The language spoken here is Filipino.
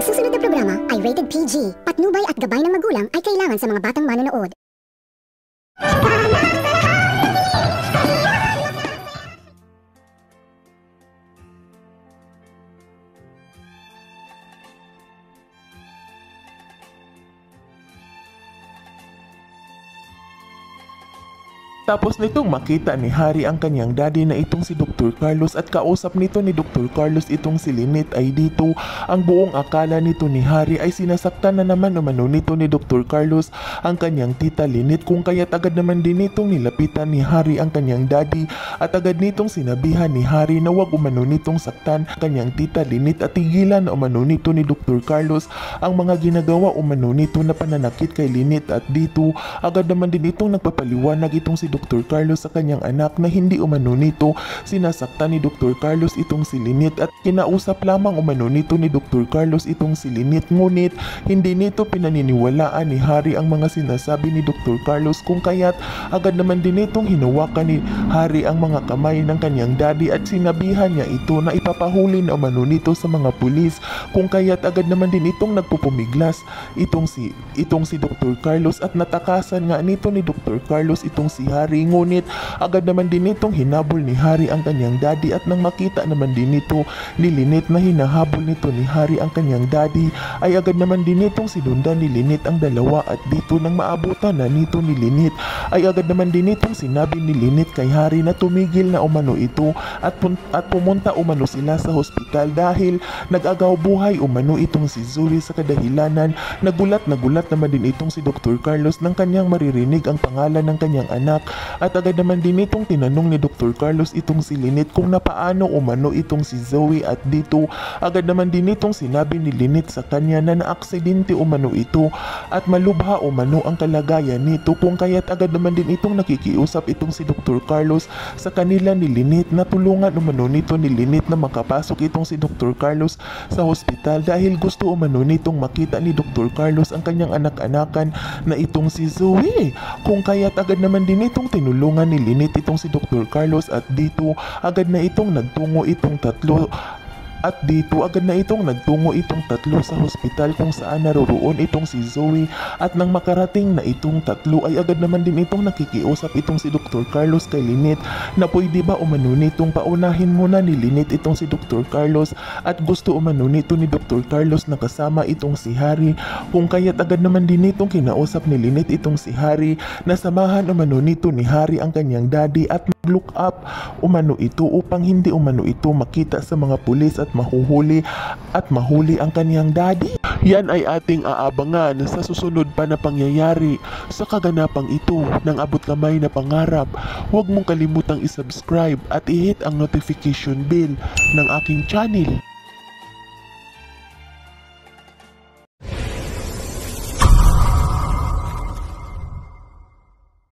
susunod na programa ay rated PG. Patnubay at gabay ng magulang ay kailangan sa mga batang manonood. Tapos nitong makita ni Harry ang kanyang daddy na itong si Dr. Carlos at kausap nito ni Dr. Carlos itong si Lynette ay dito. Ang buong akala nito ni Harry ay sinasaktan na naman umano nito ni Dr. Carlos ang kanyang tita Lynette, kung kaya't agad naman din itong nilapitan ni Harry ang kanyang daddy at agad nitong sinabihan ni Harry na wag umano nitong saktan kanyang tita Lynette at tigilan na umano nito ni Dr. Carlos ang mga ginagawa umano nito na pananakit kay Lynette. At dito agad naman din itong nagpapaliwanag itong si Dr. Carlos sa kanyang anak na hindi umano nito sinasaktan ni Dr. Carlos itong si Lynette at kinausap lamang umano nito ni Dr. Carlos itong si Lynette, ngunit hindi nito pinaniniwalaan ni Harry ang mga sinasabi ni Dr. Carlos, kung kaya't agad naman din itong hinawakan ni Harry ang mga kamay ng kanyang daddy at sinabihan niya ito na ipapahuli na umano nito sa mga pulis, kung kaya't agad naman din itong nagpupumiglas itong si Dr. Carlos at natakasan nga nito ni Dr. Carlos itong si Harry. Ngunit agad naman din itong hinabol ni Harry ang kanyang daddy at nang makita naman din nito ni Lynette na hinahabol nito ni Harry ang kanyang daddy ay agad naman din itong sinundan ni Lynette ang dalawa. At dito nang maabutan na nito ni Lynette ay agad naman din itong sinabi ni Lynette kay Harry na tumigil na umano ito at pumunta umano sila sa hospital dahil nag-agaw buhay umano itong si Zoe sa kadahilanan. Nagulat naman din itong si Dr. Carlos nang kanyang maririnig ang pangalan ng kanyang anak at agad naman din itong tinanong ni Dr. Carlos itong si Lynette kung napaano umano itong si Zoe. At dito agad naman din itong sinabi ni Lynette sa kanya na naaksidente umano ito at malubha umano ang kalagayan nito, kung kaya't agad naman din itong nakikiusap itong si Dr. Carlos sa kanila ni Lynette na tulungan umano nito ni Lynette na makapasok itong si Dr. Carlos sa hospital dahil gusto umano nitong makita ni Dr. Carlos ang kanyang anak-anakan na itong si Zoe, kung kaya't agad naman din itong tinulungan ni Lynette itong si Dr. Carlos. At dito agad na itong nagtungo itong tatlo sa hospital kung saan naroroon itong si Zoe. At nang makarating na itong tatlo ay agad naman din itong nakikiusap itong si Dr. Carlos kay Lynette na pwede ba umano nitong paunahin muna ni Lynette itong si Dr. Carlos at gusto umano nito ni Dr. Carlos na kasama itong si Harry, kung kaya't agad naman din itong kinausap ni Lynette itong si Harry na samahan umano nito ni Harry ang kanyang daddy at mag-look up umano ito upang hindi umano ito makita sa mga pulis at mahuli ang kanyang daddy. Yan ay ating aabangan sa susunod pa na pangyayari sa kaganapang ito ng abot kamay na pangarap. Huwag mong kalimutang isubscribe at i-hit ang notification bell ng aking channel.